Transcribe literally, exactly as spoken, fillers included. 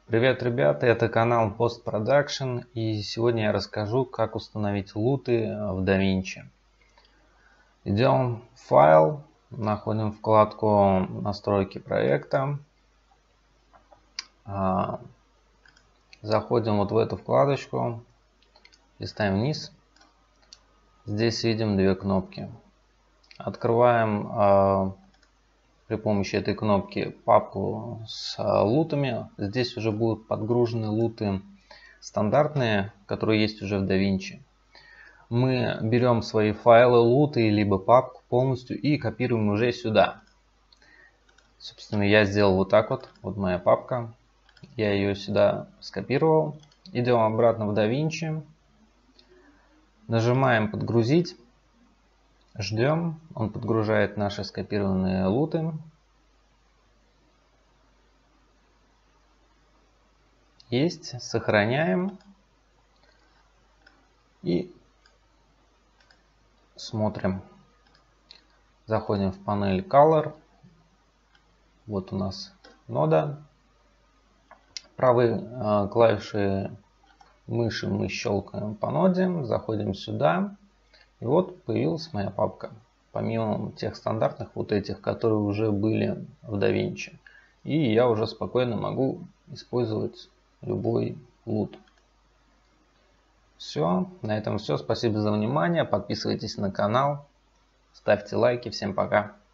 Привет, ребята, это канал Post Production, и сегодня я расскажу, как установить луты в DaVinci. Идем в файл, находим вкладку настройки проекта, заходим вот в эту вкладочку, листаем вниз, здесь видим две кнопки. Открываем при помощи этой кнопки папку с лутами. Здесь уже будут подгружены луты стандартные, которые есть уже в DaVinci. Мы берем свои файлы, луты, либо папку полностью и копируем уже сюда. Собственно, я сделал вот так вот. Вот моя папка. Я ее сюда скопировал. Идем обратно в DaVinci. Нажимаем «Подгрузить». Ждем, он подгружает наши скопированные луты. Есть, сохраняем и смотрим. Заходим в панель Color. Вот у нас нода. Правой э, клавишей мыши мы щелкаем по ноде, заходим сюда. И вот появилась моя папка, помимо тех стандартных вот этих, которые уже были в DaVinci. И я уже спокойно могу использовать любой лут. Все, на этом все. Спасибо за внимание. Подписывайтесь на канал, ставьте лайки. Всем пока.